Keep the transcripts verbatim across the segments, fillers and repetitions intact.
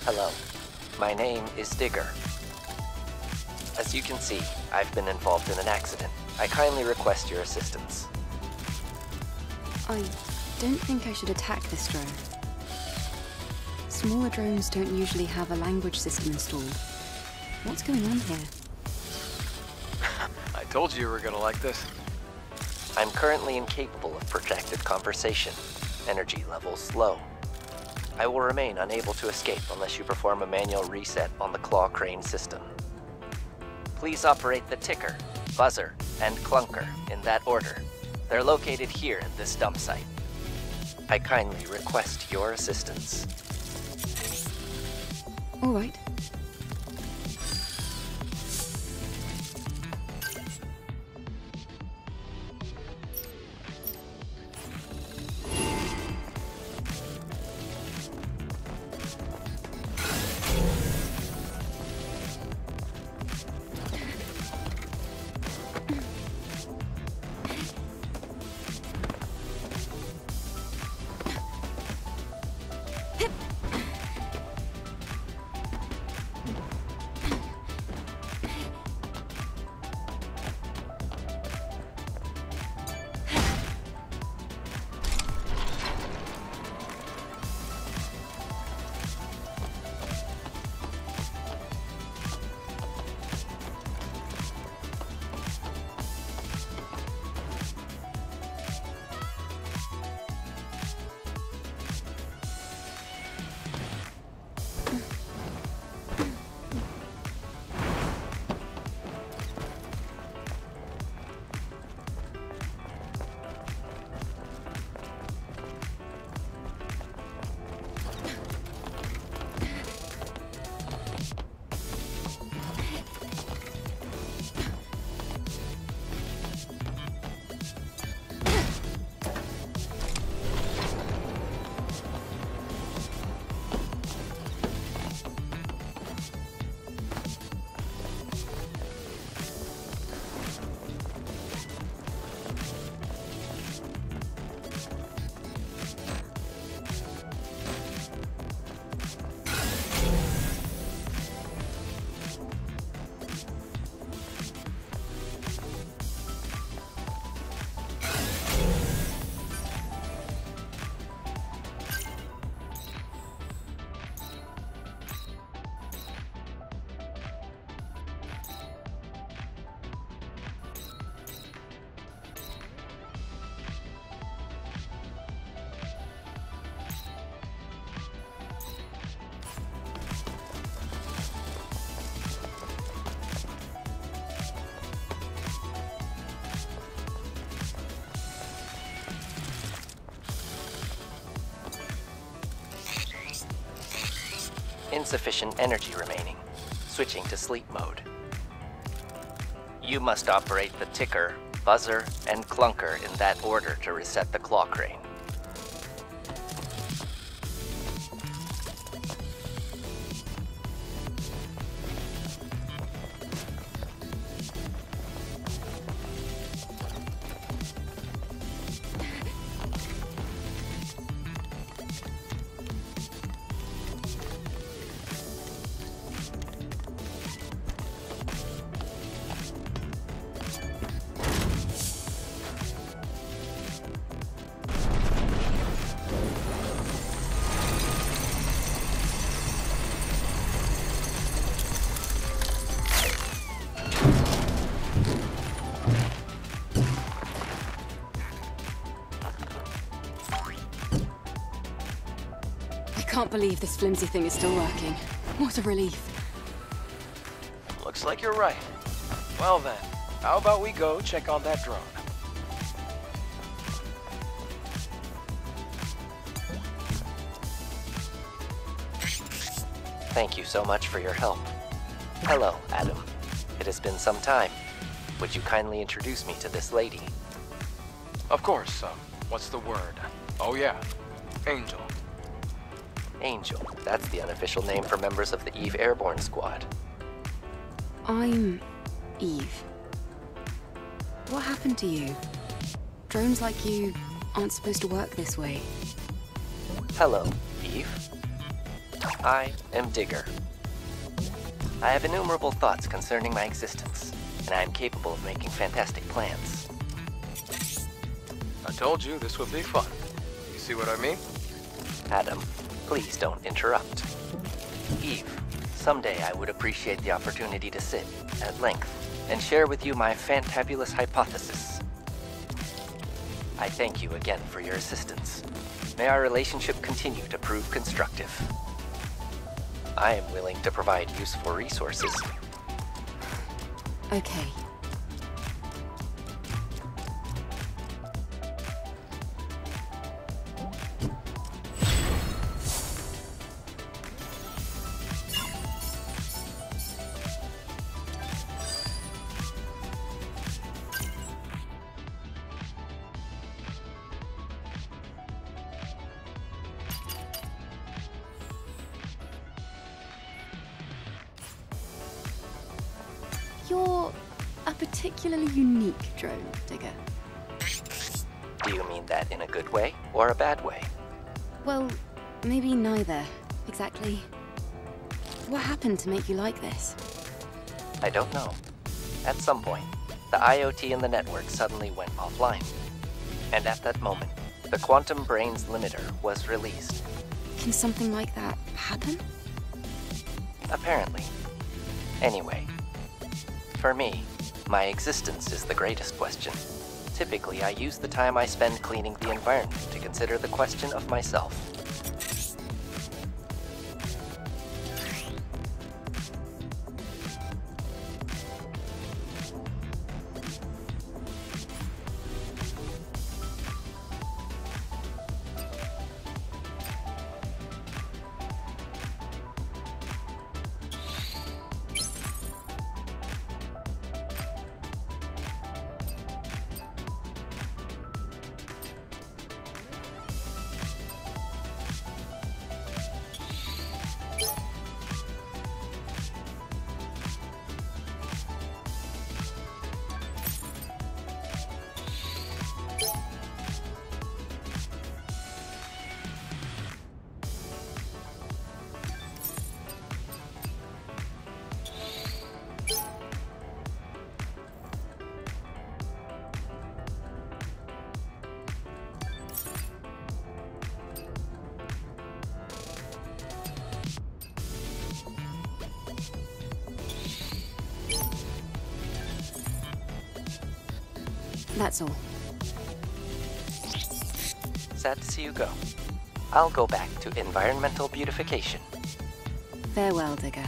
Hello, my name is Digger. As you can see, I've been involved in an accident. I kindly request your assistance. I don't think I should attack this drone. Smaller drones don't usually have a language system installed. What's going on here? I told you you were gonna like this. I'm currently incapable of projected conversation. Energy levels low. I will remain unable to escape unless you perform a manual reset on the claw crane system. Please operate the ticker, buzzer, and clunker in that order. They're located here at this dump site. I kindly request your assistance. All right. Insufficient energy remaining. Switching to sleep mode. You must operate the ticker, buzzer, and clunker in that order to reset the claw crane. I can't believe this flimsy thing is still working. What a relief. Looks like you're right. Well then, how about we go check on that drone? Thank you so much for your help. Hello, Adam. It has been some time. Would you kindly introduce me to this lady? Of course, uh, what's the word? Oh yeah, Angel. Angel. That's the unofficial name for members of the Eve Airborne Squad. I'm Eve. What happened to you? Drones like you aren't supposed to work this way. Hello, Eve. I am Digger. I have innumerable thoughts concerning my existence, and I am capable of making fantastic plans. I told you this would be fun. You see what I mean? Adam, please don't interrupt. Eve, someday I would appreciate the opportunity to sit, at length, and share with you my fantabulous hypothesis. I thank you again for your assistance. May our relationship continue to prove constructive. I am willing to provide useful resources. Okay. You're a particularly unique drone, Digger. Do you mean that in a good way or a bad way? Well, maybe neither, exactly. What happened to make you like this? I don't know. At some point, the I O T in the network suddenly went offline. And at that moment, the Quantum Brains limiter was released. Can something like that happen? Apparently. Anyway, for me, my existence is the greatest question. Typically, I use the time I spend cleaning the environment to consider the question of myself. That's all. Sad to see you go. I'll go back to environmental beautification. Farewell, Digger.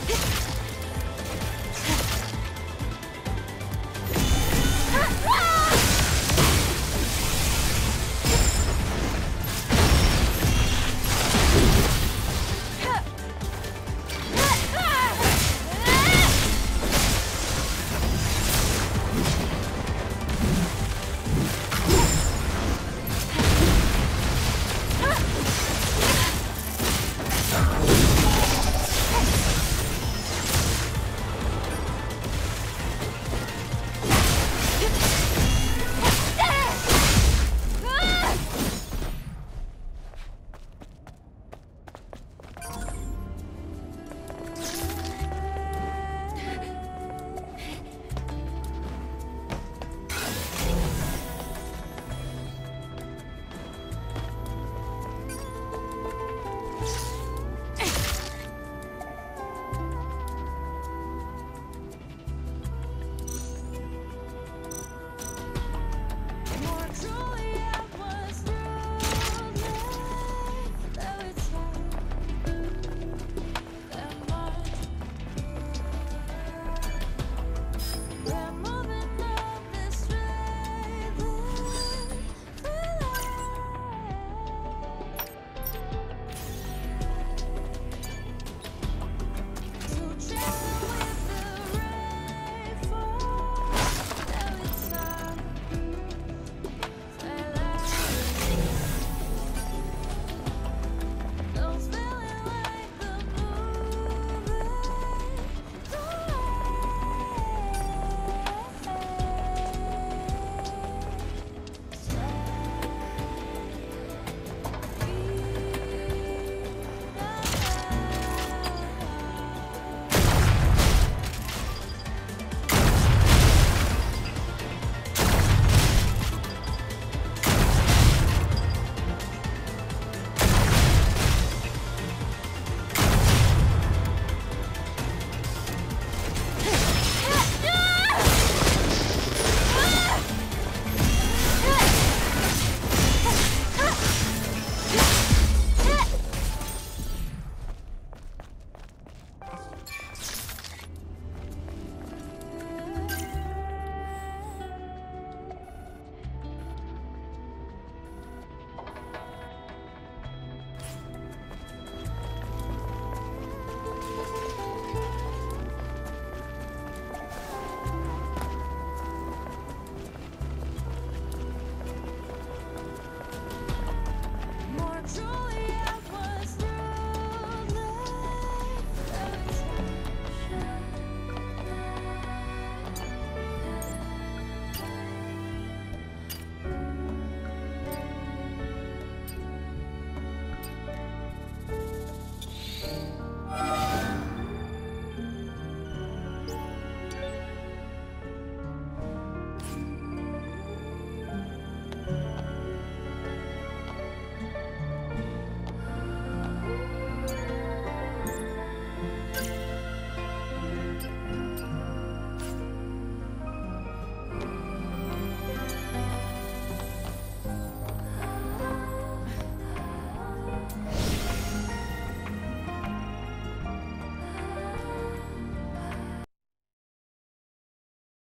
Hit!